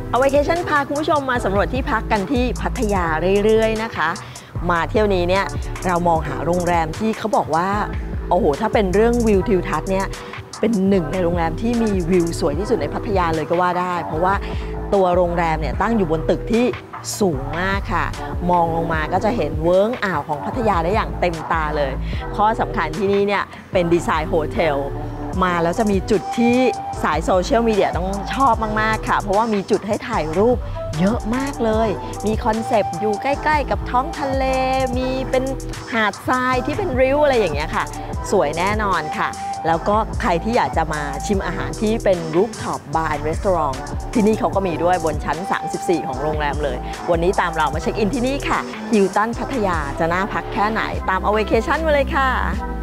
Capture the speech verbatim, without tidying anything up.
เอาVacationพาคุณผู้ชมมาสำรวจที่พักกันที่พัทยาเรื่อยๆนะคะมาเที่ยวนี้เนี่ยเรามองหาโรงแรมที่เขาบอกว่าโอ้โหถ้าเป็นเรื่องวิวทิวทัศน์เนี่ยเป็นหนึ่งในโรงแรมที่มีวิวสวยที่สุดในพัทยาเลยก็ว่าได้เพราะว่าตัวโรงแรมเนี่ยตั้งอยู่บนตึกที่สูงมากค่ะมองลงมาก็จะเห็นเวิ้งอ่าวของพัทยาได้อย่างเต็มตาเลยข้อสำคัญที่นี่เนี่ยเป็นดีไซน์โฮเทลมาแล้วจะมีจุดที่สายโซเชียลมีเดียต้องชอบมากๆค่ะเพราะว่ามีจุดให้ถ่ายรูปเยอะมากเลยมีคอนเซปต์อยู่ใกล้ๆกับท้องทะเลมีเป็นหาดทรายที่เป็นริ้วอะไรอย่างเงี้ยค่ะสวยแน่นอนค่ะแล้วก็ใครที่อยากจะมาชิมอาหารที่เป็นรูฟท็อปบาร์รีสอร์ทที่นี่เขาก็มีด้วยบนชั้นสามสิบสี่ของโรงแรมเลยวันนี้ตามเรามาเช็คอินที่นี่ค่ะฮิลตันพัทยาจะน่าพักแค่ไหนตามเอาVacationมาเลยค่ะ